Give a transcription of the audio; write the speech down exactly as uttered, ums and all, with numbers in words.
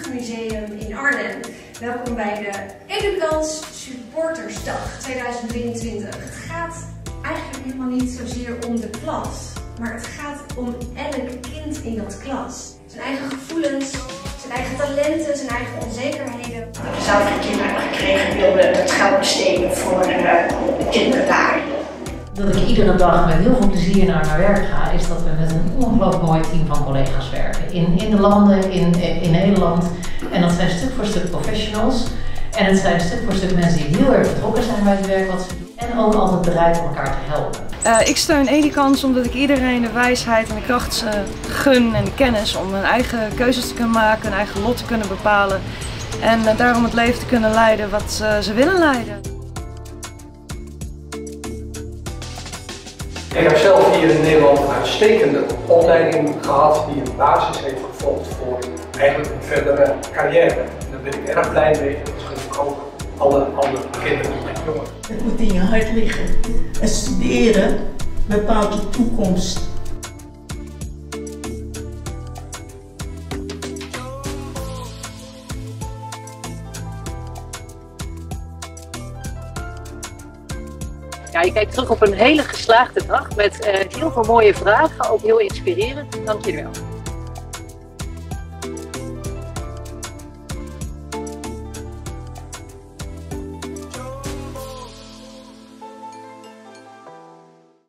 Museum in Arnhem. Welkom bij de Educans Supportersdag tweeduizend drieëntwintig. Het gaat eigenlijk helemaal niet zozeer om de klas, maar het gaat om elk kind in dat klas. Zijn eigen gevoelens, zijn eigen talenten, zijn eigen onzekerheden. Ik heb zelf een kind gekregen, wilde het geld besteden voor uh, de kinderen daar. Dat ik iedere dag met heel veel plezier naar mijn werk ga, is dat we met een ongelooflijk mooi team van collega's werken. In, in de landen, in, in Nederland. En dat zijn stuk voor stuk professionals. En het zijn stuk voor stuk mensen die heel erg betrokken zijn bij het werk wat ze doen. En ook altijd bereid om elkaar te helpen. Uh, ik steun Educans omdat ik iedereen de wijsheid en de kracht uh, gun en de kennis om hun eigen keuzes te kunnen maken, hun eigen lot te kunnen bepalen. En uh, daarom het leven te kunnen leiden wat uh, ze willen leiden. Ik heb zelf hier in Nederland een uitstekende opleiding gehad die een basis heeft gevolgd voor eigenlijk een verdere carrière. En daar ben ik erg blij mee. Dat gun ik ook alle andere kinderen en jongeren. Het moet in je hart liggen. En studeren bepaalt je toekomst. Ja, je kijkt terug op een hele geslaagde dag met uh, heel veel mooie vragen, ook heel inspirerend. Dank jullie wel.